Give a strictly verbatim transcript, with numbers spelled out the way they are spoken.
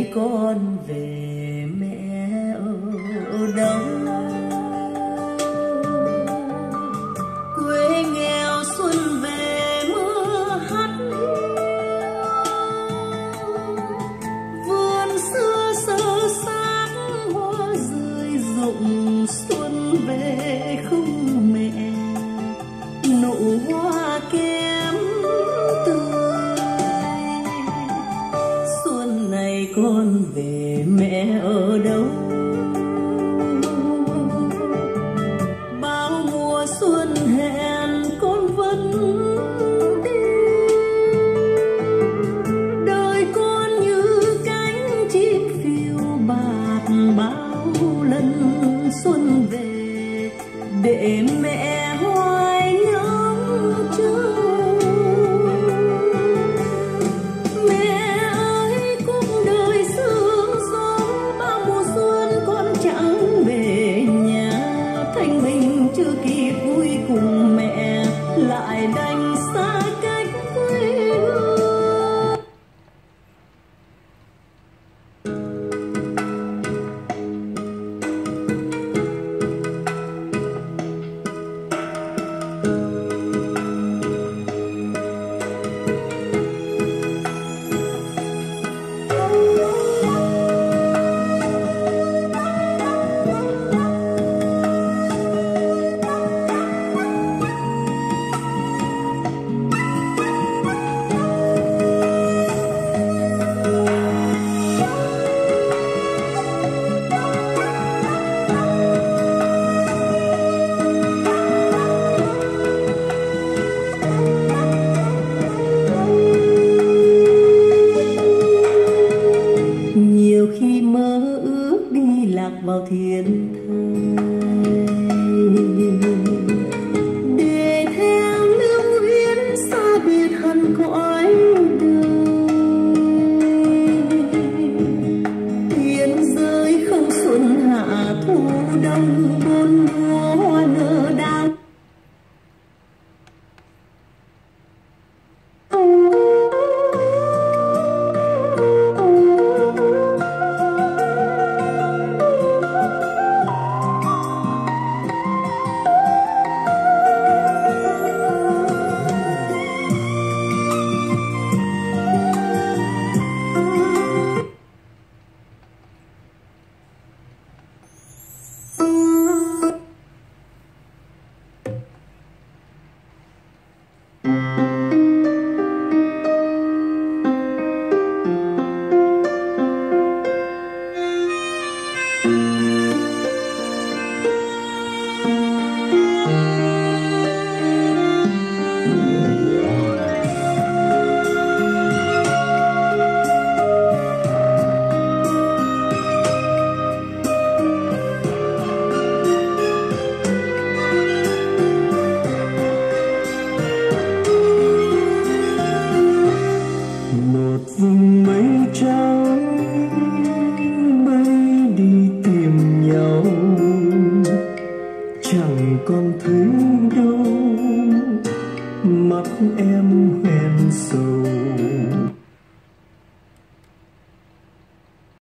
nay con về mẹ ở đâu? Quê nghèo xuân về mưa hắt vườn xưa sơ xác hoa rơi rụng. Xuân về không mẹ nụ hoa kém tươi. Xuân này con về mẹ ở đâu? Bao mùa xuân hẹn con vẫn đi. Đời con như cánh chim phiêu bạt bao lần xuân về để mẹ hoài nhớ chờ. Mẹ ơi cuộc đời sương gió bao mùa xuân con chẳng về nhà. Thanh minh chưa kịp vui cùng mẹ lại đành xa cách quê hương. Nhiều khi mơ ước đi lạc vào thiên thai để theo lưu luyến xa biệt hẳn cõi đời. Thiên giới không xuân hạ thu đông bốn mùa hoa nở đào. Vùng mây trắng bay đi tìm nhau, chẳng còn thấy đâu mắt em hoen sầu.